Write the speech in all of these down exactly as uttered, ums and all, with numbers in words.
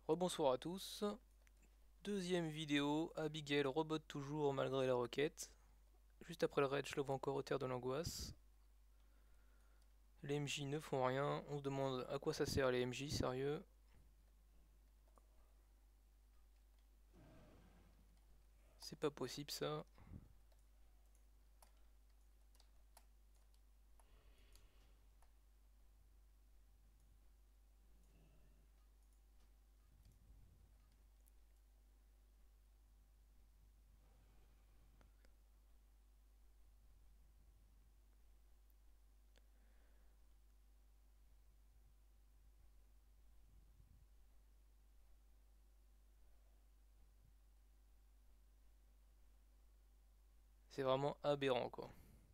Rebonsoir à tous. Deuxième vidéo, Abigail rebote toujours malgré la requête. Juste après le raid, je l'envoie encore au terre de l'angoisse. Les M J ne font rien, on se demande à quoi ça sert les M J, sérieux. C'est pas possible ça. C'est vraiment aberrant quoi.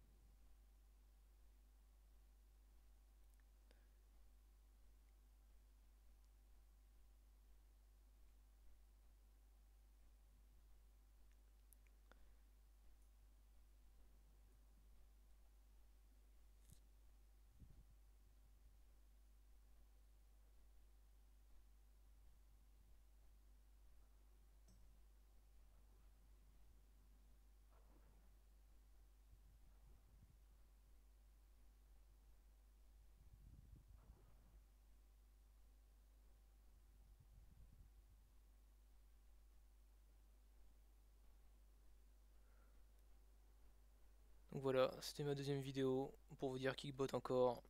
Donc voilà, c'était ma deuxième vidéo pour vous dire Kickbot encore.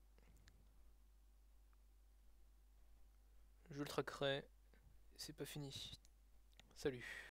Je le traquerai, c'est pas fini. Salut.